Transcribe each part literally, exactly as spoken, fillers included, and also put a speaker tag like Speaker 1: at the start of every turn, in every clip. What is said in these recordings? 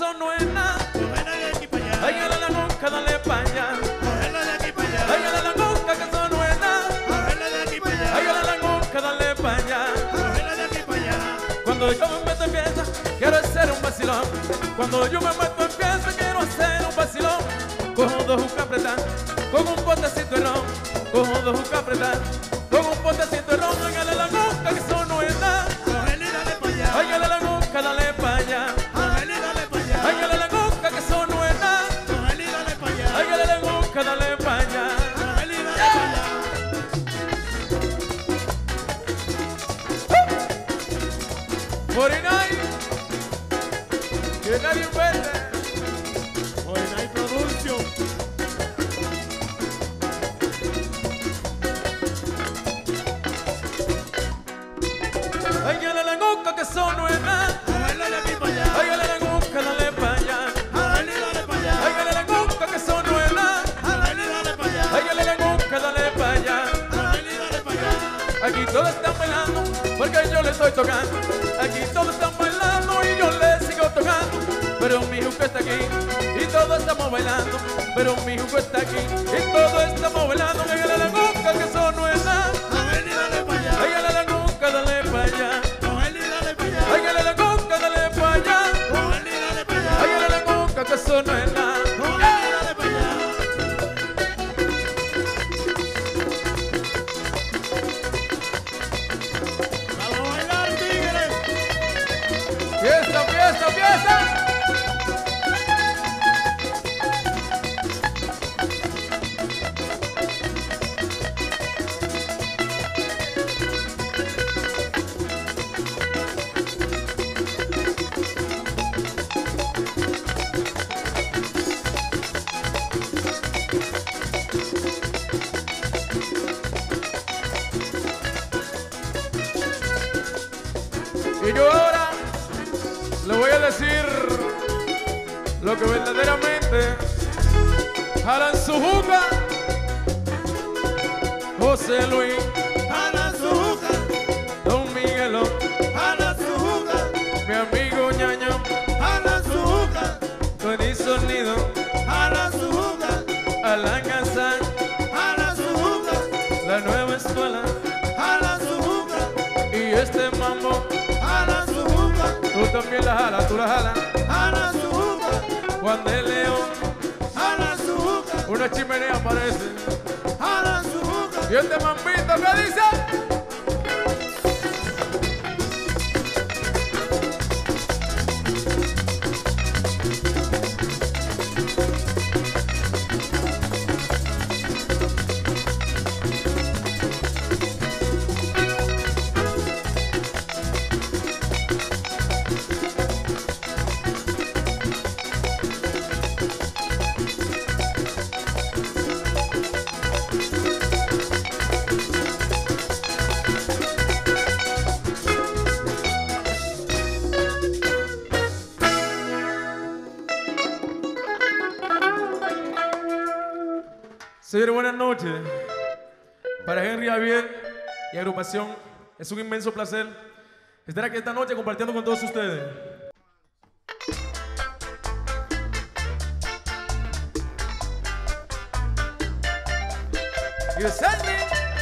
Speaker 1: eso no es nada.
Speaker 2: Cógela de aquí para allá.
Speaker 1: Ay, dale la nuca, dale pa' allá.
Speaker 2: Cógela de aquí para allá.
Speaker 1: Ay, dale la nuca, que eso no es nada.
Speaker 2: Cógela de aquí para allá.
Speaker 1: Ay, dale la nuca, dale pa' allá.
Speaker 2: Cógela de aquí para allá.
Speaker 1: Cuando yo me meto en fiesta, quiero hacer un vacilón. Cuando yo me meto en fiesta, quiero hacer un vacilón. Cojo dos jucas apretadas, con un potecito de ron. Cojo dos jucas apretadas, con un potecito de ron. Ay, dale la nuca, que eso no es nada.
Speaker 2: Cógela y dale para allá.
Speaker 1: Ay, dale la nuca, dale pa' allá.
Speaker 2: Cógela y dale para allá.
Speaker 1: Ay, dale la nuca, que eso no es nada.
Speaker 2: Cógela y dale para allá.
Speaker 1: Ay, dale la nuca, dale pa' allá.
Speaker 2: Cógela y dale para allá.
Speaker 1: Morinay, que nadie vende.
Speaker 2: Hoy no hay producción.
Speaker 1: Ay, dale la nuca, que eso no es nada.
Speaker 2: Cógela de aquí para allá.
Speaker 1: Ay, dale la nuca, dale pa' allá.
Speaker 2: Cógela y dale para allá.
Speaker 1: Ay, dale la nuca, que eso no es nada.
Speaker 2: Cógela y dale para allá.
Speaker 1: Ay, dale la nuca, dale pa' allá.
Speaker 2: Cógela y dale para allá.
Speaker 1: Aquí todos están bailando porque yo le estoy tocando. Aquí todos están bailando y yo le sigo tocando. Pero mi juco está aquí y todos estamos bailando. Pero mi juco está aquí y todos estamos bailando. Ay, dale la nuca, que eso no es nada.
Speaker 2: Cógela y dale para allá.
Speaker 1: Ay, dale la nuca, dale pa' allá.
Speaker 2: Cógela y dale para allá.
Speaker 1: Ay, dale la nuca, dale pa' allá.
Speaker 2: Cógela y dale para allá.
Speaker 1: Ay, dale la nuca, que eso no es nada.
Speaker 2: Cógela y dale para allá. Vamos a bailar, tigres.
Speaker 1: Fiesta, fiesta, fiesta. Y yo ahora le voy a decir lo que verdaderamente jalan su juca. José Luis,
Speaker 2: Jala su juca.
Speaker 1: Don Miguelón,
Speaker 2: Jala su juca.
Speaker 1: mi amigo Ñaño,
Speaker 2: Jala su juca.
Speaker 1: Tony Sonido,
Speaker 2: Jala su juca.
Speaker 1: Alan Hassan,
Speaker 2: Jala su juca.
Speaker 1: la nueva escuela
Speaker 2: Jala su juca.
Speaker 1: y este mambo.
Speaker 2: Jala su juca.
Speaker 1: Tú también la jalas, tú la jalas.
Speaker 2: Jala su juca.
Speaker 1: Juan de León,
Speaker 2: Jala su juca.
Speaker 1: una chimenea parece.
Speaker 2: Jala su juca.
Speaker 1: Y este mambito, ¿qué dice? Señores, buenas noches. Para Henry Javier y agrupación, es un inmenso placer estar aquí esta noche compartiendo con todos ustedes. Y Sandy,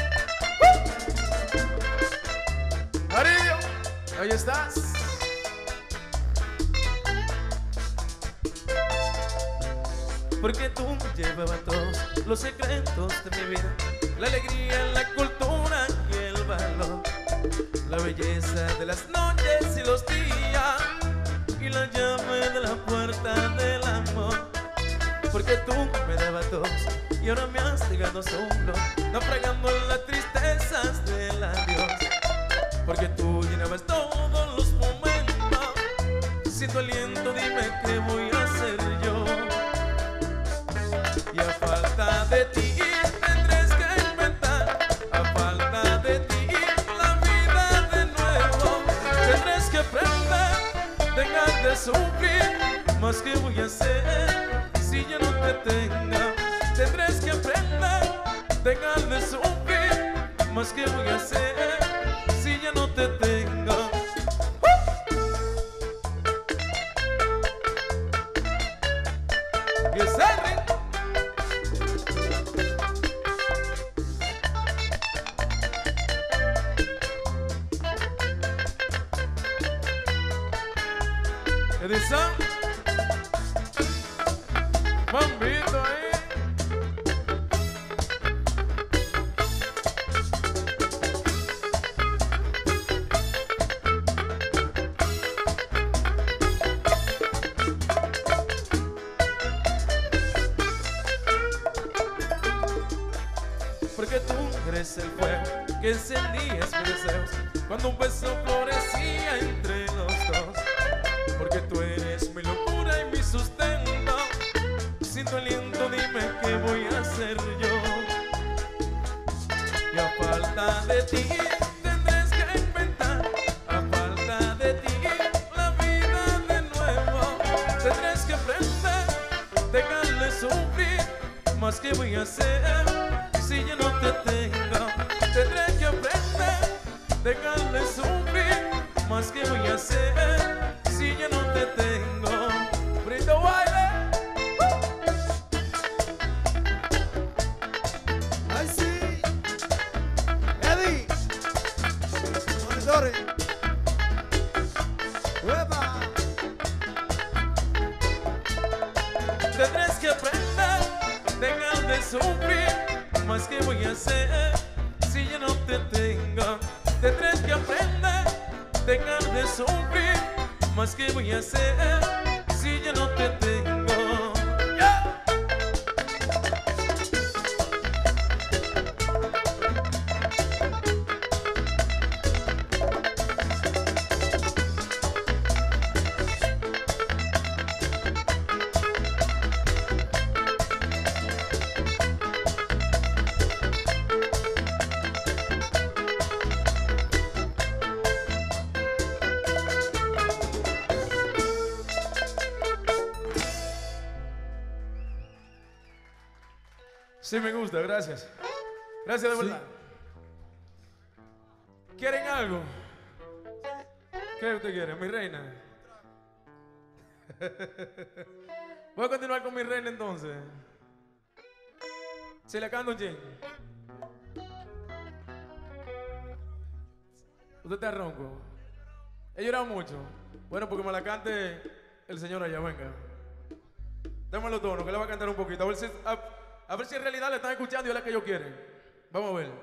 Speaker 1: Mario, ahí estás. Porque tú llevabas todos los secretos de mi vida, la alegría, la cultura y el valor, la belleza de las noches y los días y la llave de la puerta del amor. Porque tú me dabas todos y ahora me has dejado solo, naufragando en las tristezas del adiós. Porque tú llenabas todos los momentos, sin tu aliento dime qué voy a hacer yo. Y a falta de ti tendrás que inventar, a falta de ti la vida de nuevo. Tendrás que aprender, dejar de sufrir, más que voy a hacer si yo no te tengo. Tendrás que aprender, dejar de sufrir, más que voy a hacer si ya no te tengo. Edison, Mambito ahí. Porque tú eres el fuego que encendías mis deseos cuando un beso florecía entre los dos. Porque tú eres mi locura y mi sustento. Sin tu aliento dime qué voy a hacer yo. Y a falta de ti tendrás que inventar. A falta de ti la vida de nuevo. Tendrás que aprender, dejarle sufrir. Más que voy a hacer si ya no te tengo. Tendré que aprender, dejarle sufrir. Más que voy a hacer si ya no te tengo. Brito baile.
Speaker 2: Ay, sí. Eddie. Monitores. ¡Hueva!
Speaker 1: Tendrás que aprender, dejar de sufrir. Más que voy a hacer si ya no te tengo. Tendrás que aprender, dejar de sufrir. Más que voy a hacer si ya no te tengo. Yeah. Sí me gusta, gracias. Gracias de verdad. Sí. ¿Quieren algo? ¿Qué usted quiere? Mi reina. Voy a continuar con mi reina entonces. Si le canto un ching. Usted está ronco. He llorado mucho. Bueno, porque me la cante el señor allá, venga. Démosle los tonos, que le va a cantar un poquito. A ver si... A, A ver si en realidad le están escuchando y es la que ellos quieren. Vamos a ver.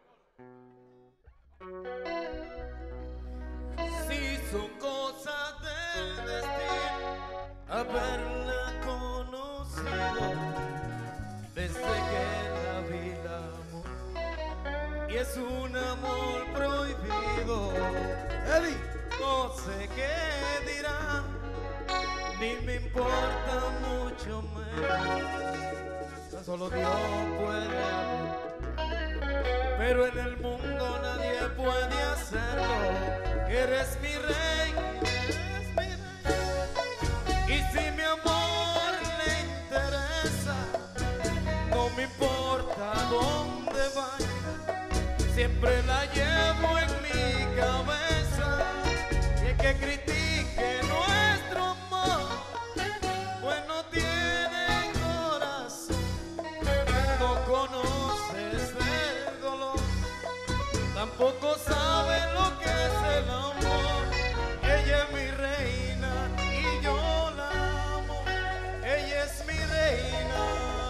Speaker 2: Si son cosas del destino, haberla conocido desde que la vida amó. Y es un amor prohibido. Eddie, no sé qué dirán, ni me importa mucho menos. Solo Dios puede hacer, pero en el mundo nadie puede hacerlo. Eres mi rey, eres mi rey. Y si mi amor le interesa, no me importa dónde vaya, siempre la llevo en mi cabeza. Y el que critique nuestro amor, pues no tiene corazón. No conoces el dolor, tampoco sabes lo que es el amor. Ella es mi reina y yo la amo. Ella es mi reina.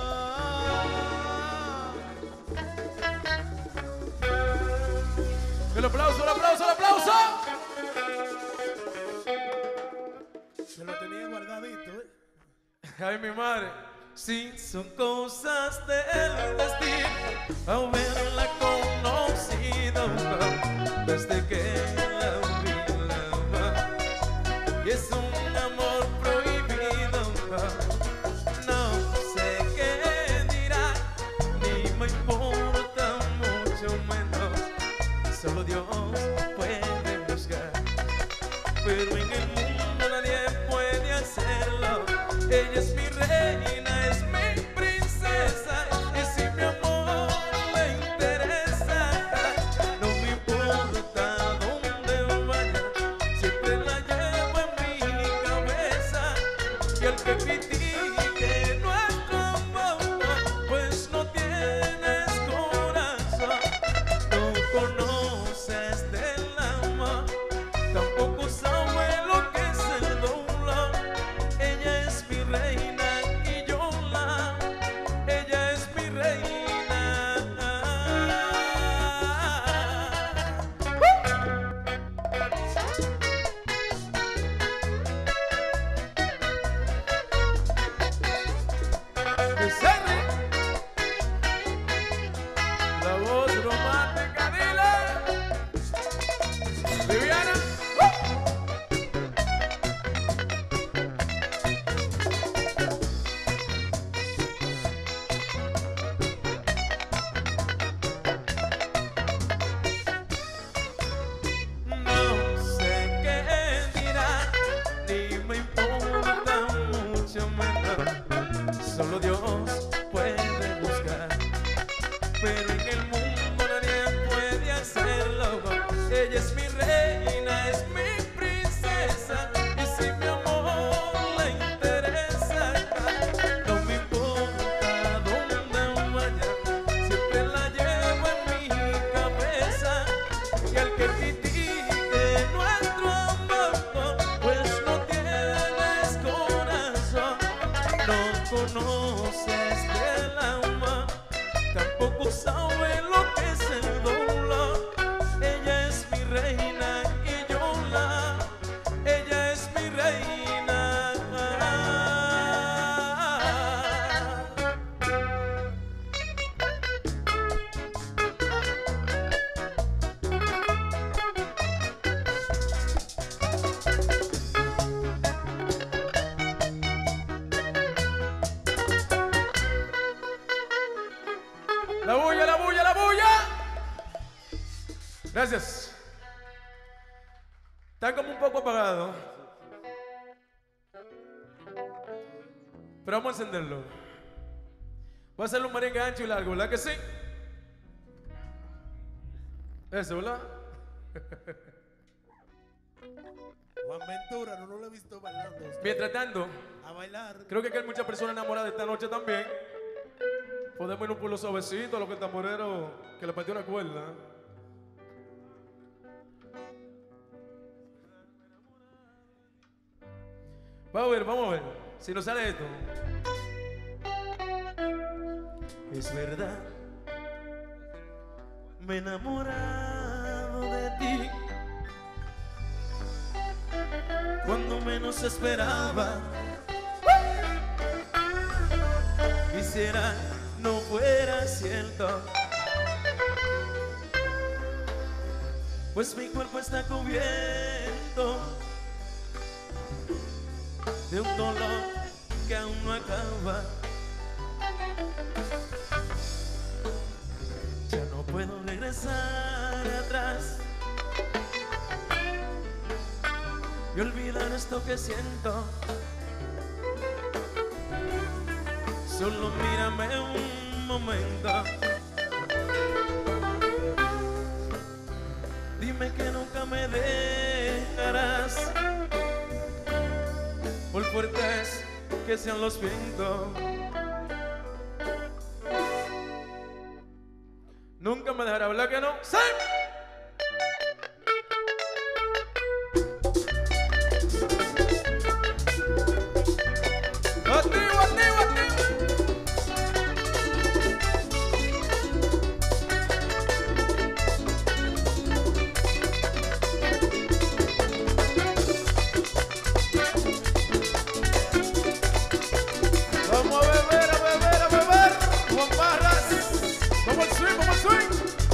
Speaker 1: El aplauso, el aplauso, el aplauso.
Speaker 2: Se lo tenía guardadito, ¿eh?
Speaker 1: Ay, mi madre. Sí, son cosas del destino, haberla conocido desde que la vi la amar. Y es un amor prohibido. No sé qué dirá, ni me importa mucho menos. Solo Dios puede juzgar, pero en el mundo nadie puede hacerlo. Ella es mi reina, es mi princesa. Y si mi amor le interesa, no me importa dónde vaya, siempre la llevo en mi cabeza. Y el que critique nuestro amor, pues no tienes corazón. No conoces del amor, tampoco sabes lo que es el dolor. Gracias. Está como un poco apagado, pero vamos a encenderlo. Voy a hacerle un merengue ancho y largo, ¿verdad que sí? Eso, ¿verdad?
Speaker 2: Juan Ventura, no, no lo he visto bailando.
Speaker 1: Mientras tanto,
Speaker 2: A bailar.
Speaker 1: creo que aquí hay muchas personas enamoradas esta noche también. Podemos ir un pueblo suavecito a los que tamboreros que le partió una cuerda. Vamos a ver, vamos a ver si nos sale esto. Es verdad, me he enamorado de ti cuando menos esperaba. Quisiera no fuera cierto, pues mi cuerpo está cubierto de un dolor que aún no acaba. Ya no puedo regresar atrás y olvidar esto que siento. Solo mírame un momento. Dime que nunca me dejarás, por fuertes que sean los vientos. Nunca me dejará, ¿verdad que no? ¡Sí! ¡Activo, activo, activo! Vamos a beber, a beber, a beber. Juan Barras. Como el swing, como el swing.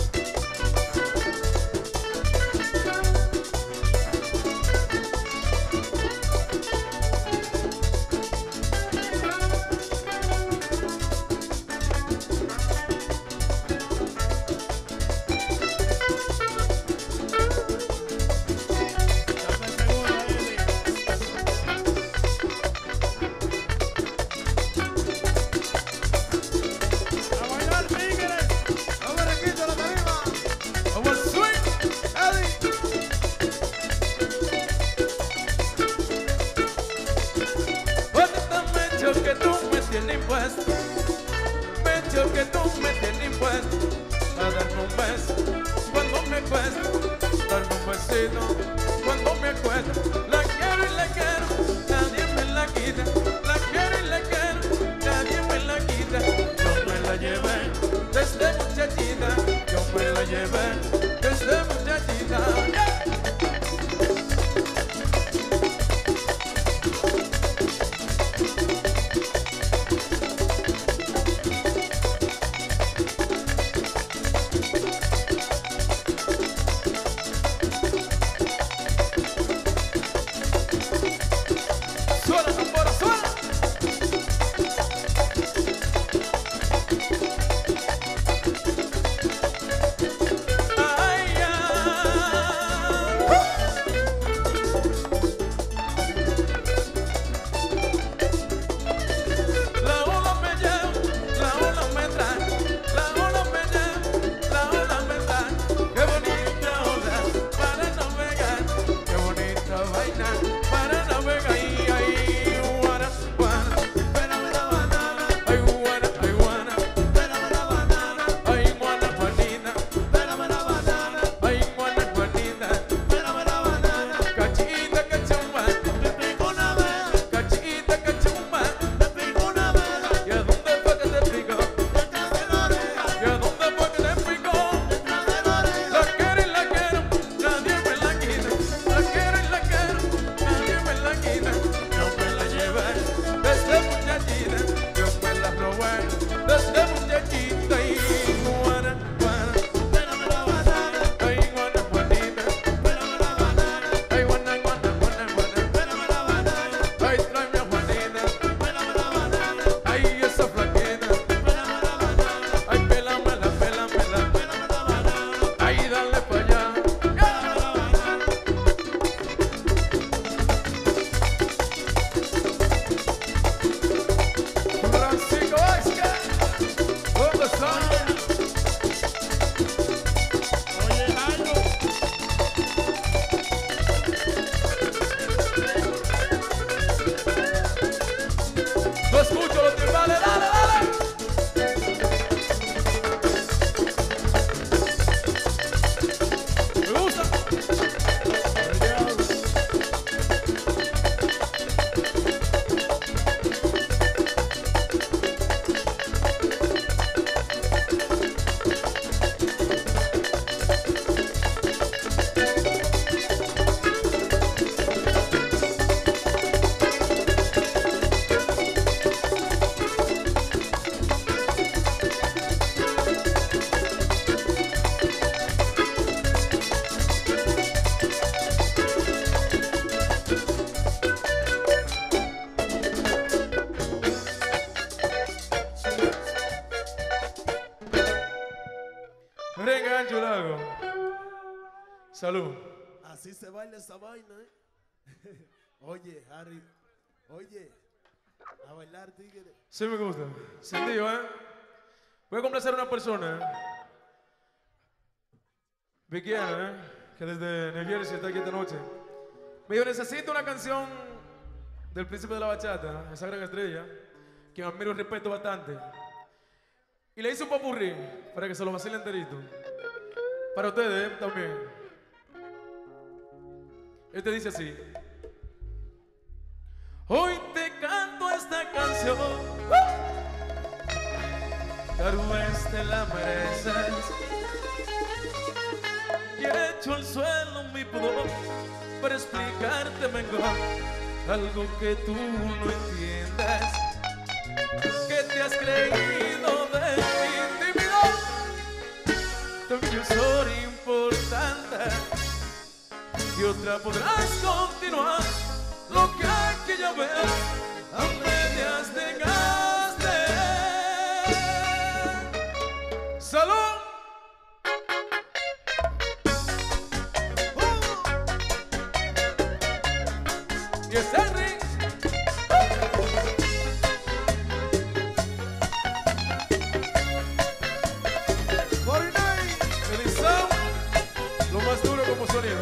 Speaker 1: Que tú me tienes impuesto, pecho que tú me tienes impuesto a darme un beso cuando me cuesta, darme un besito cuando me cuesta. La quiero y la quiero, nadie me la quita. La quiero y la quiero, nadie me la quita. Yo me la llevé desde muchachita, yo me la llevé desde muchachita. Yeah. Suena, tambora, suena. Salud.
Speaker 2: Así se baila esa vaina, ¿eh? Oye, Harry. Oye, a bailar, tigre.
Speaker 1: Sí me gusta. Sentido, ¿eh? Voy a complacer a una persona, ¿eh? Vickiana, ¿eh? Que desde New Jersey está aquí esta noche. Me dijo, necesito una canción del Príncipe de la Bachata, esa gran estrella, que admiro y respeto bastante. Y le hice un popurrí para que se lo vacile enterito. Para ustedes, ¿eh? También. Este dice así. Hoy te canto esta canción, tal vez te la mereces, y he hecho al suelo mi pudor para explicarte mejor algo que tú no entiendes, que te has creído de mi intimidad. También yo soy importante y otra podrás continuar lo que aquella vez a medias negaste. ¡Salud! Y es Henry. Realizamos lo más duro como sonido.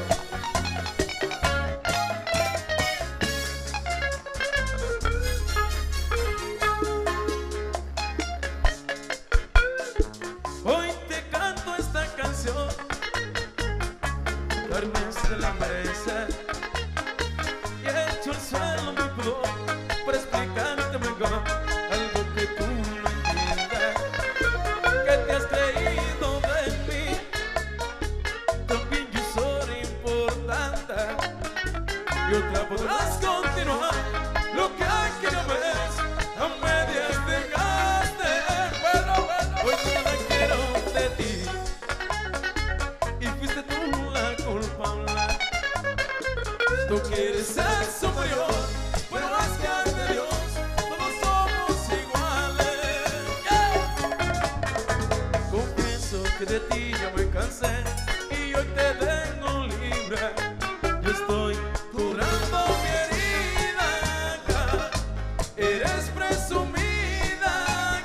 Speaker 1: Hoy te canto esta canción, tal vez te la mereces, y he hecho el suelo mi pudor para explicarte mejor algo que tú no entiendes, que te has creído de mí. También yo soy importante y otra podrás continuar lo que aquella vez a medias dejaste. Bueno, bueno, hoy nada quiero de ti y fuiste tú la culpable. Tú quieres ser superior, pero más que ante Dios todos somos iguales. Yeah. Confieso que de ti ya me cansé y hoy te tengo libre. Yo estoy curando mi herida, eres presumida.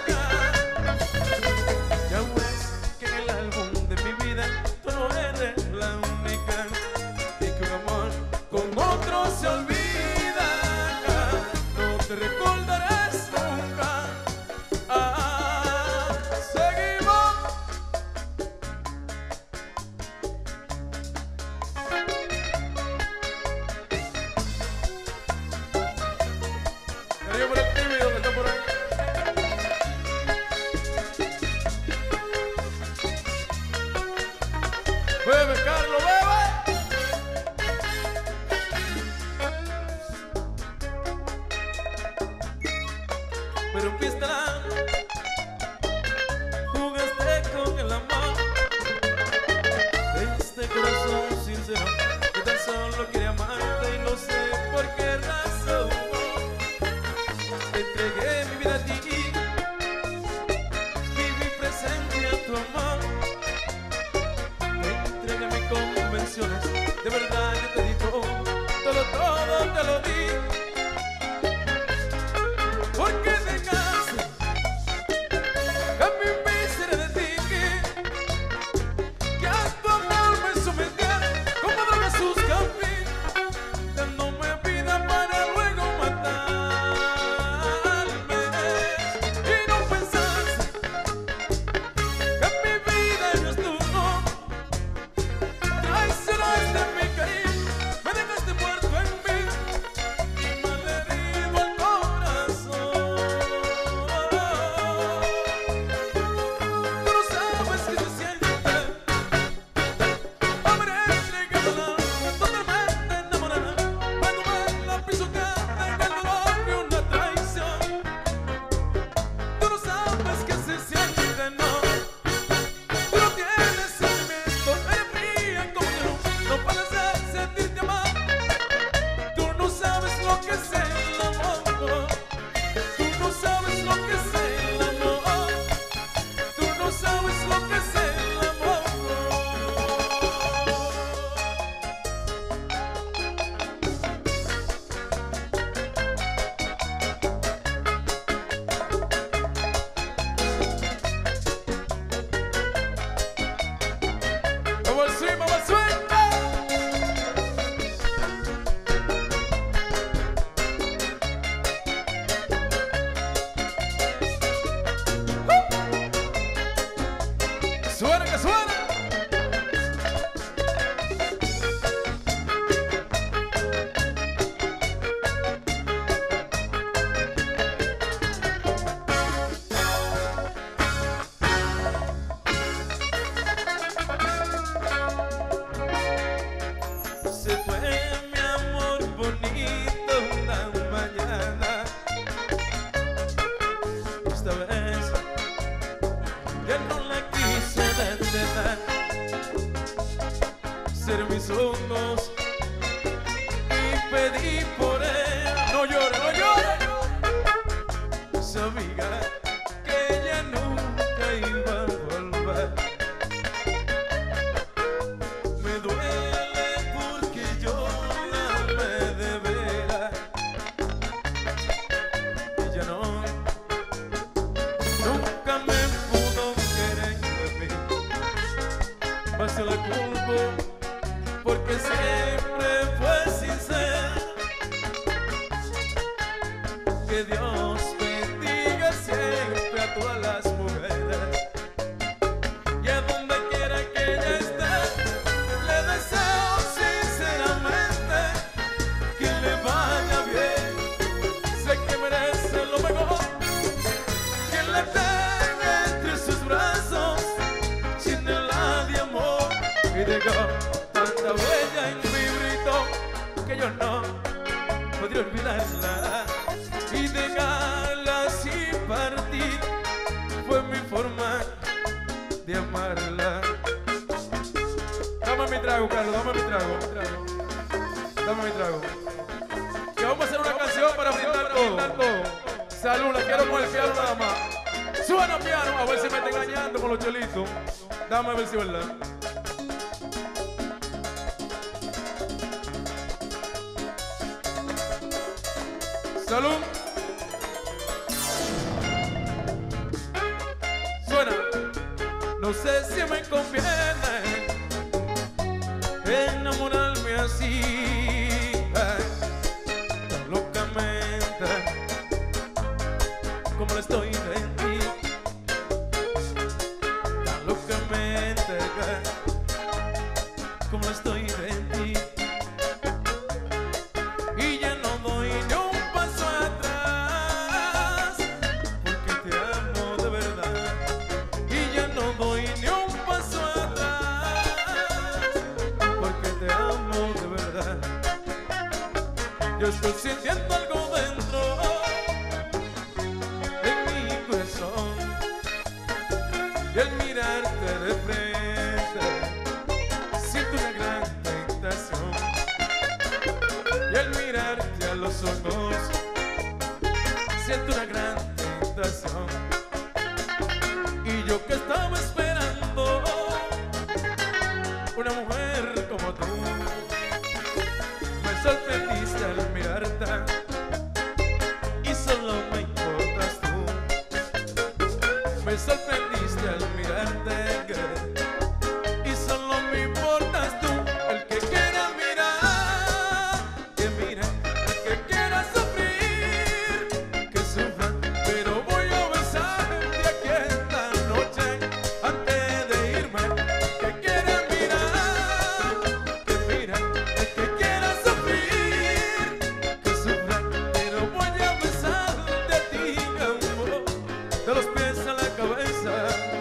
Speaker 1: Ya ves que en el álbum de mi vida tú no eres la única, y que un amor con otro se olvida. No te recordarás nunca. Ah, seguimos. Cariño por el tímido que está por ahí. Bebe, Carlos, bebe. Pero fuiste la, jugaste con el amor de este corazón sincero que tan solo quería amarte y no sé por qué razón. Te entregué mi vida a ti, viví presente a tu amor. Te entregué mis convenciones, de verdad yo te di todo, todo, todo te lo di. Porque dejaste que di por él. No llore, no llore. Sabía que ella nunca iba a volver. Me duele porque yo la amé de veras. Ella no, nunca me pudo querer de mí. Mas se la culpo porque siempre fue sincera. Que Dios bendiga siempre a todas las mujeres. Y a donde quiera que ella esté, le deseo sinceramente que le vaya bien. Sé que merece lo mejor, que le tenga entre sus brazos, llénela de amor. Y dejó tanta huella en mi grito que yo no podría olvidarla. Y dejarla así partir fue mi forma de amarla. Dame mi trago, Carlos, dame mi trago, dame mi trago. Que vamos a hacer una canción para brindar todo. Salud, la quiero con el piano nada más. Suena piano, a ver si me está engañando con los chelitos. Dame a ver si es verdad. Salud. Suena. No sé si me conviene enamorarme así, ay, tan locamente como lo estoy de ti, tan locamente como lo estoy de ti. Y ya no doy ni un paso atrás porque te amo de verdad. Y ya no doy ni un paso atrás porque te amo de verdad. Yo estoy sintiendo algo dentro en mi corazón, y al mirarte de frente siento una gran tentación. Y al mirarte a los ojos siento una gran tentación. Y yo que estaba esperando una mujer como tú, me sorprendiste al mirarte y solo me importas tú. Me sorprendiste al mirarte y solo me importas tú. El que quiera mirar, que mire. El que quiera sufrir, que sufra. Pero voy a besarte aquí esta noche antes de irme. El que quiera mirar, que mire. El que quiera sufrir, que sufra. Pero voy a besarte a ti, amor, de los pies a la cabeza.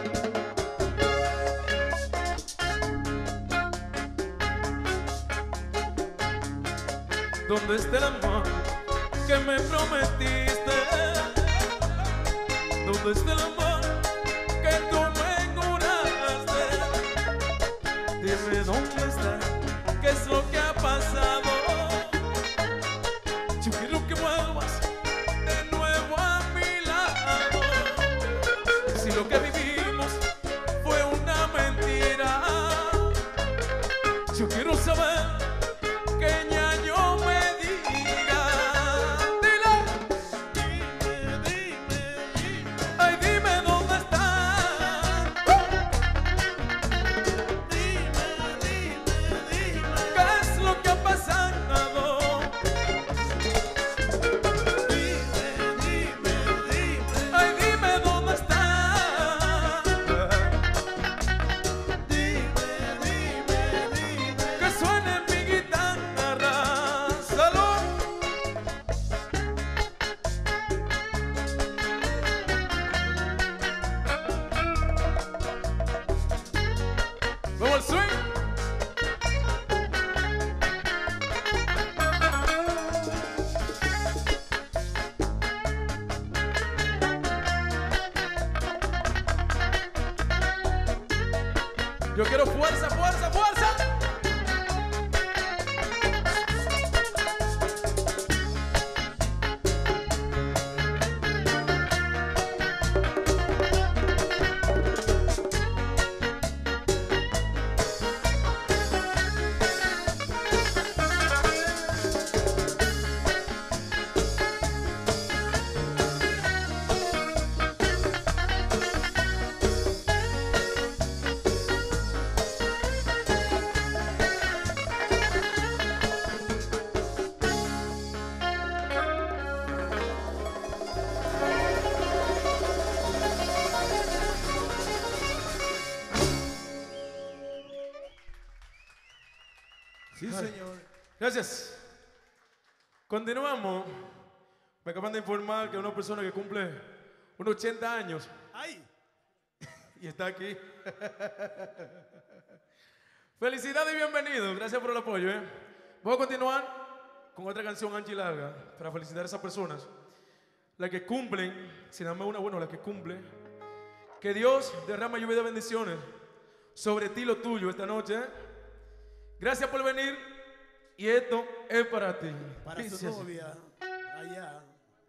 Speaker 1: ¿Dónde está el amor que me prometiste? ¿Dónde está el amor que tú me juraste? Dime dónde está, qué es lo que ha pasado. Yo quiero que vuelvas de nuevo a mi lado. Si lo que vivimos fue una mentira, yo quiero saber que ñaño me diga. Dile. Dime, dime, dime. Ay, dime dónde está. Dime, dime, dime. ¿Qué es lo que ha pasado? Dime, dime, dime. Ay, dime dónde está. Dime, dime, dime. Que suene mi guitarra. Salud. Vamos al swing. Yo quiero fuerza, fuerza, fuerza. Gracias. Continuamos. Me acaban de informar que una persona que cumple unos ochenta años.
Speaker 2: ¡Ay!
Speaker 1: Y está aquí. Felicidades y bienvenido. Gracias por el apoyo. ¿eh? Voy a continuar con otra canción anchi larga para felicitar a esas personas. Las que cumplen, si dame una, bueno, las que cumplen. Que Dios derrama lluvia de bendiciones sobre ti, lo tuyo, esta noche. ¿eh? Gracias por venir. Y esto es para ti.
Speaker 2: Para su novia, allá.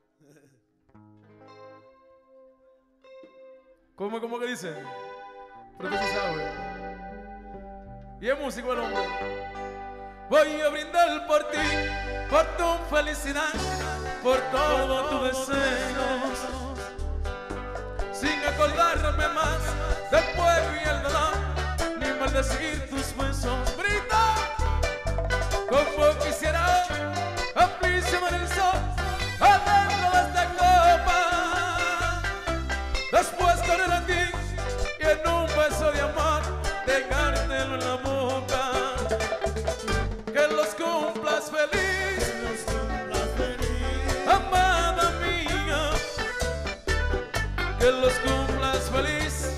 Speaker 1: ¿Cómo, cómo que dice? Pero tú sí sabes. Y es músico el hombre. Voy a brindar por ti, por tu felicidad, por todos tus deseos, sin acordarme más del fuego y el dolor, ni maldecir tus besos. ¡Brita! Como quisiera aprisionar el sol adentro de esta copa, después correr a ti y en un beso de amor dejártelo en la boca. Que los cumplas feliz,
Speaker 2: Que los cumplas feliz,
Speaker 1: amada mía. Que los cumplas feliz,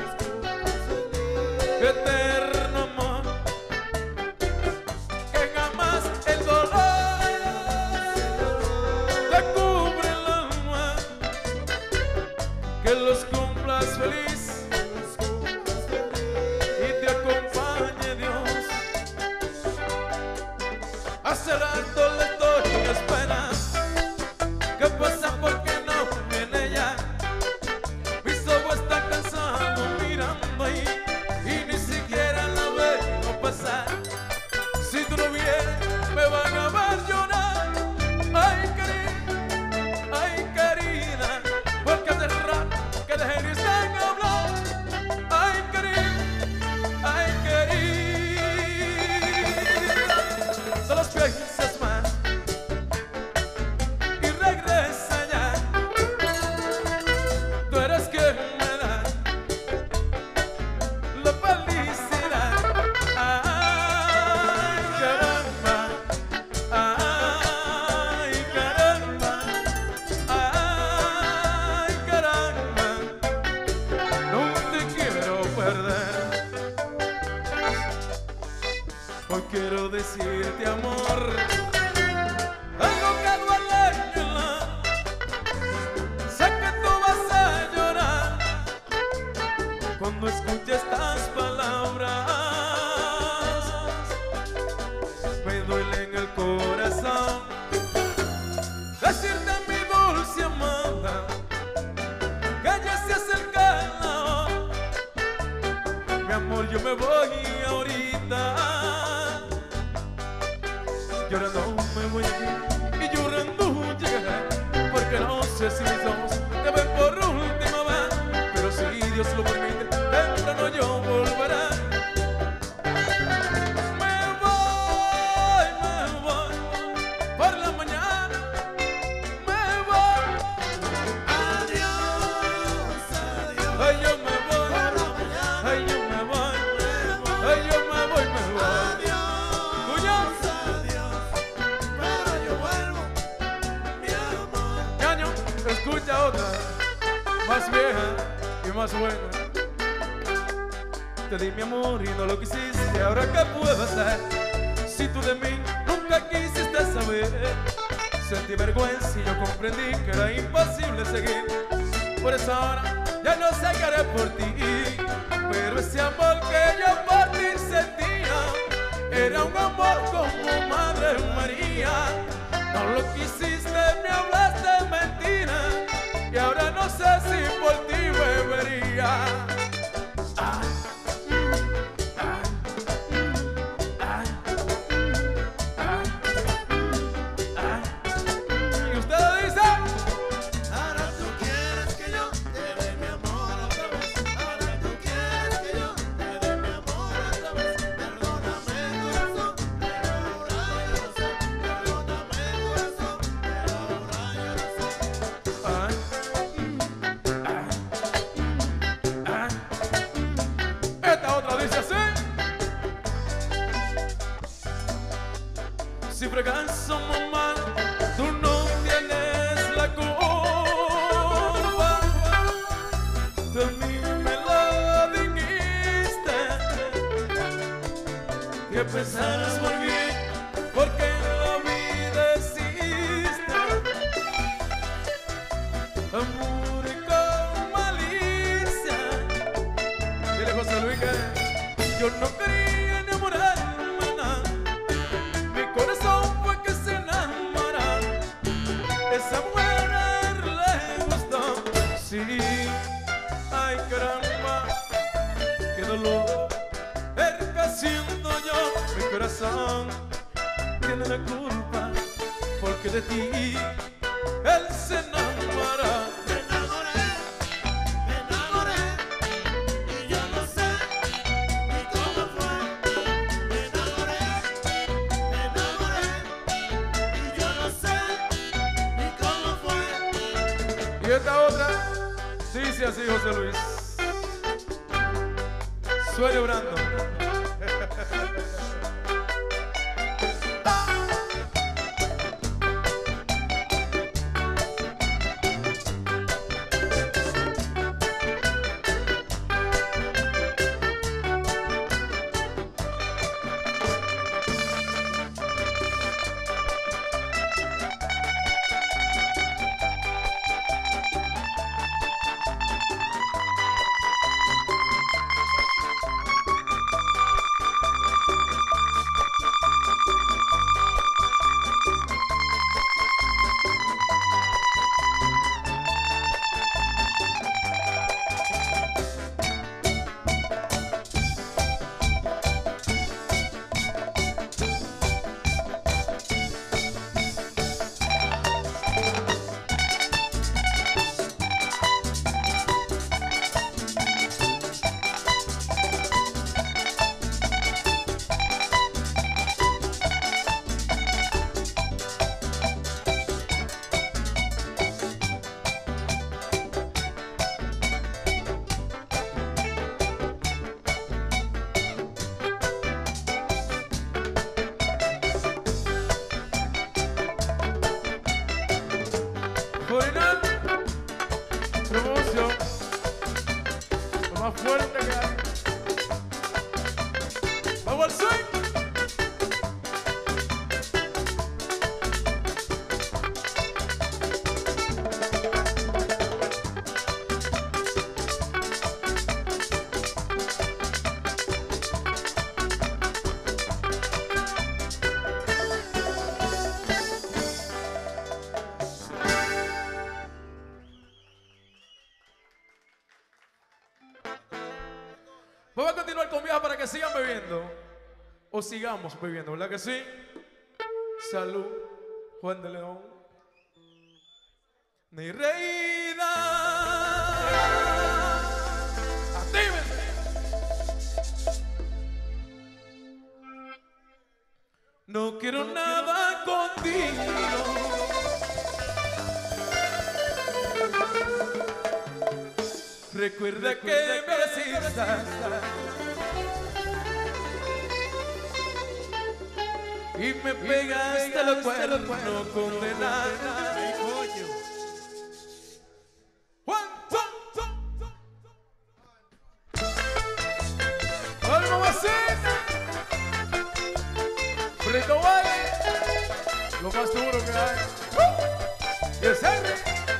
Speaker 1: eterno amor. Que jamás el dolor te cubre el alma. Que los cumplas feliz y te acompañe Dios. Hace rato le estoy esperando. ¿Qué pasa? ¿Por qué no viene ya? Mis ojos están cansados mirando ahí y ni siquiera la veo pasar. Si tú no vienes me van a ver llorar. Ay, querida, ay, querida, porque hace rato que dejé de estar hablando. Ay, querida, ay, querida, solo piensas más y regresa ya. Tú eres quien me da la felicidad. Ay, caramba, ay, caramba, ay, caramba, no te quiero perder. Hoy quiero decirte, amor, algo que duele en el alma. Sé que tú vas a llorar cuando escuches estas palabras. Me duele en el corazón decirte, mi dulce amada, que ya se acerca la hora. Mi amor, yo me voy ahorita. Llorando me voy aquí y llorando llegaré, porque no sé si mis ojos te ven por última vez, pero si Dios lo permite, temprano yo volveré. Me voy, me voy, por la mañana me voy.
Speaker 2: adiós, adiós.
Speaker 1: Ay, yo me voy,
Speaker 2: Por la mañana
Speaker 1: ay, yo me voy,
Speaker 2: me voy.
Speaker 1: ay, yo me voy, me voy.
Speaker 2: Adiós, adiós, pero yo vuelvo, mi amor.
Speaker 1: Caño, escucha otra, más vieja y más buena. Te di mi amor y no lo quisiste, ahora qué puedo hacer si tú de mí nunca quisiste saber. Sentí vergüenza y yo comprendí que era imposible seguir. Por eso ahora ya no sé qué haré por ti, pero ese amor que yo por ti sentía era un amor como Madre María. No lo quisiste, me hablaste mentira, y ahora no sé si por ti bebería. Ay, ay, ay, ay, ay. Y usted dice,
Speaker 2: Ahora tú quieres que yo te dé mi amor otra vez. Ahora tú quieres que yo te dé mi amor otra vez. Perdóname, corazón, pero ahora yo no sé. Perdóname, corazón,
Speaker 1: somos mal, tú no tienes la culpa. Tú a mí me la dijiste, que pensaras muy bien, porque la vida existe. Amor con malicia. Dile José Luis que yo no quería enamorarme nada. Mi corazón fue que se enamoró. Esa mujer le gustó. Sí, ay caramba, qué dolor. Erca siendo yo, mi corazón tiene la culpa, porque de ti él se enamoró.
Speaker 2: Me enamoré, me enamoré, y yo no sé ni cómo fue. Me enamoré, me enamoré, y yo no sé ni cómo fue.
Speaker 1: Y esta otra dice así, José Luis. Suele Brando. Final, promoción, lo más fuerte que hay. ¡Vamos al swing! Vamos a continuar con viaje para que sigan bebiendo. O sigamos bebiendo, ¿verdad que sí? Salud, Juan de León. Mi reina. Actívense. No quiero nada contigo. Recuerda que me resistas y me pegaste los cuernos condenada. Juan, Juan, Juan, Juan. ¡Ay, mamacita! Frito vale, lo más duro que hay. ¡Uh! Y el Henry.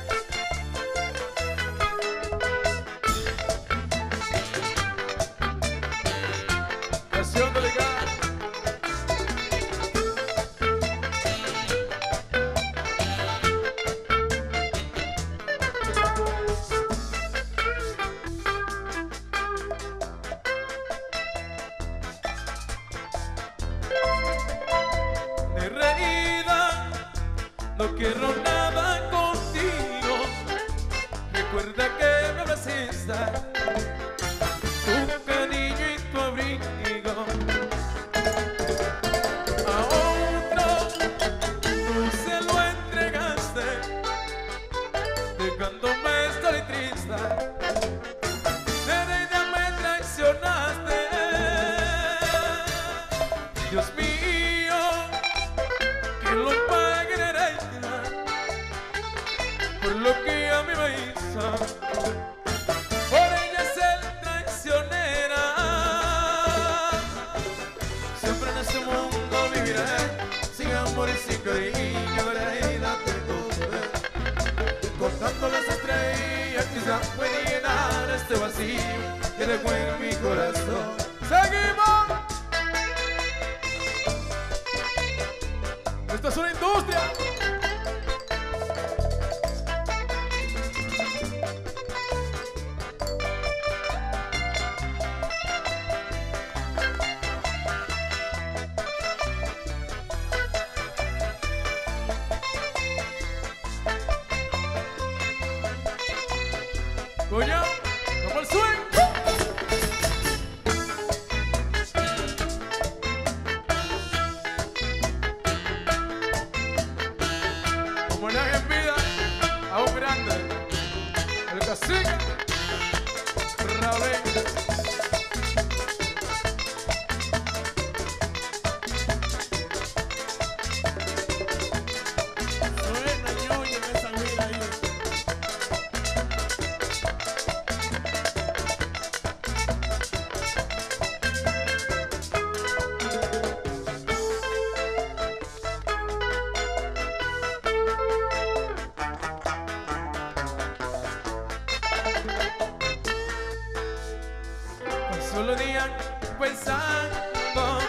Speaker 1: No quiero nada contigo. Recuerda que me resistas tu cariño y tu abrigo. A otro tú se lo entregaste, dejándome estoy triste. Nereida, me traicionaste. Dios mío, que lo Homenaje en vida a un grande, el cacique Raulín.
Speaker 2: Suena ñoña en esa vida ahí.
Speaker 1: Solo día pensando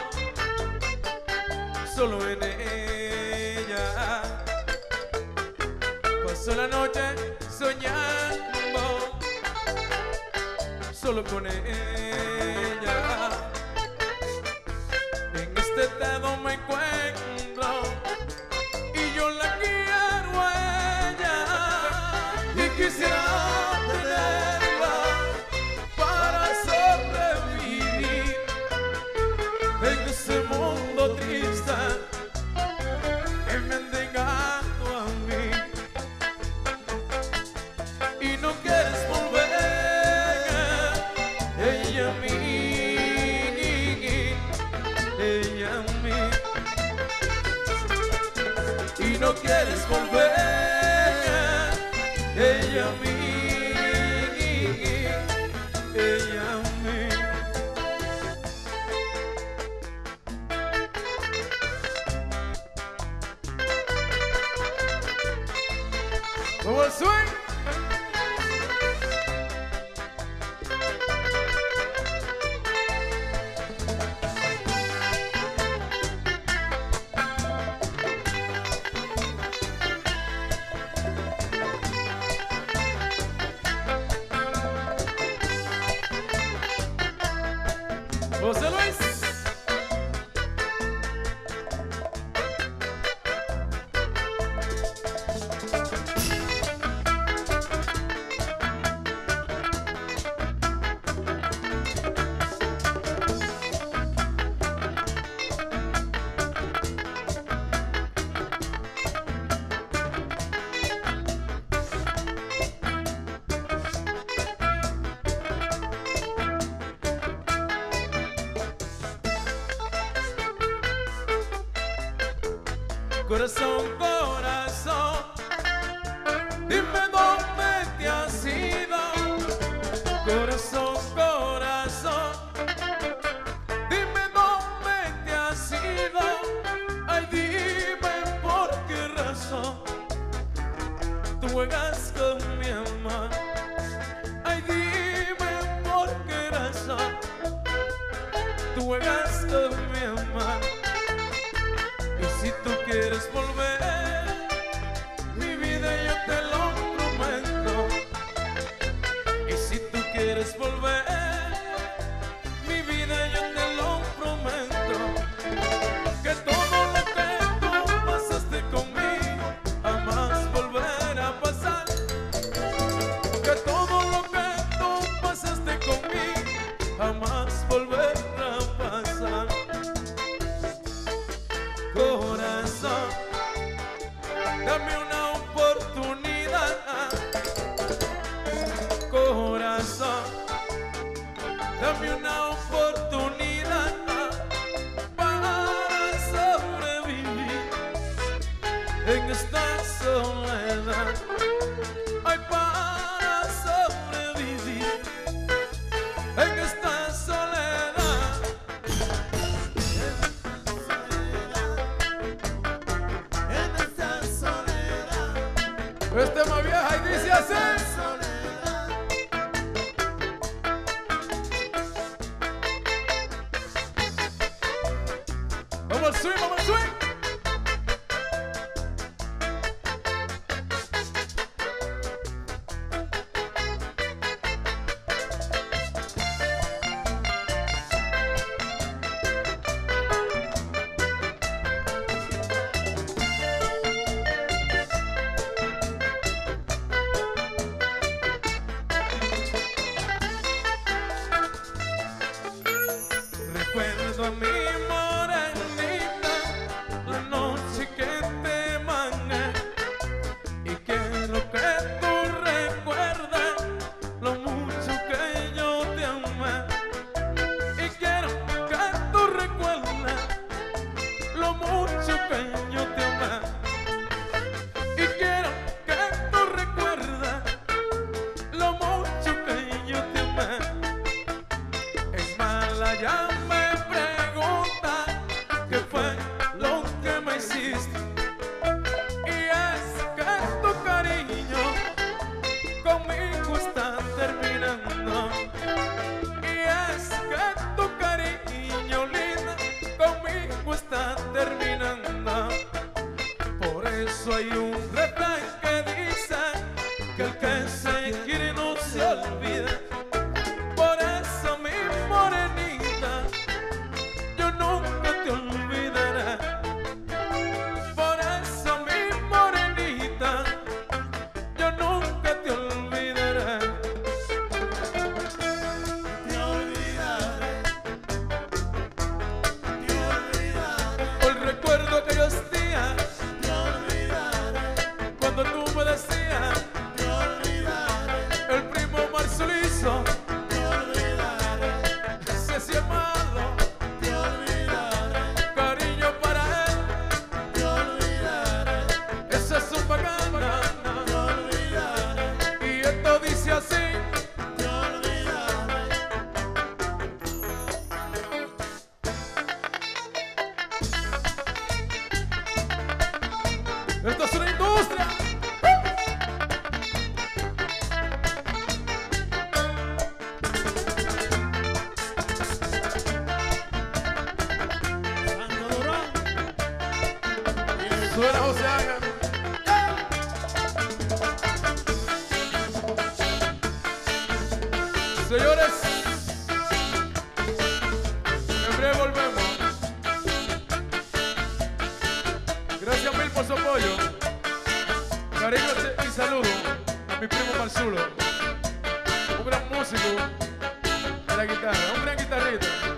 Speaker 1: solo en ella, pasó la noche soñando solo con ella. En este estado me encuentro y yo la quiero a ella y quisiera tenerla para sobrevivir en ese mundo triste que me han negado a mí. Y no quieres volver, ella a mí, ella a mí. Y no quieres volver, ella a mí. Ella a mí. Como el swing. José Luis. Corazón, corazón, dime dónde te has ido. Corazón, corazón, dime dónde te has ido. Ay, dime por qué razón tú juegas con mi amor. Ay, dime por qué razón tú juegas con mi amor. Si tú quieres volver, mi vida yo te lo prometo. Y si tú quieres volver, mi vida yo te lo prometo. Que todo lo que tú pasaste conmigo jamás volverá a pasar. Que todo lo que tú pasaste conmigo jamás volverá a pasar. Corazón, dame una oportunidad. Corazón, dame una oportunidad para sobrevivir en esta soledad. Ay, para sobrevivir en esta soledad. Este más vieja y dice así. Vamos al swing, vamos al swing. eso hay un refrán que dice que el que se quiere no se olvida. Por eso mi morenita, yo nunca te olvidaré. Por eso mi morenita, yo nunca te olvidaré.
Speaker 2: Te olvidaré, te olvidaré,
Speaker 1: El recuerdo de aquellos días
Speaker 2: te olvidaré,
Speaker 1: cuando tú me decías,
Speaker 2: te olvidaré,
Speaker 1: el primo Marzulizo
Speaker 2: te olvidaré,
Speaker 1: se hacía malo,
Speaker 2: te olvidaré,
Speaker 1: cariño para él,
Speaker 2: te olvidaré,
Speaker 1: esa es un bacana.
Speaker 2: te olvidaré,
Speaker 1: Y esto dice así.
Speaker 2: te olvidaré.
Speaker 1: Esto es una industria.
Speaker 2: Santo Durán,
Speaker 1: Suena José Ángel. Señores, en breve volvemos. Gracias mil por su apoyo. Cariño y saludo a mi primo Marzulo, un gran músico de la guitarra, un gran guitarrista.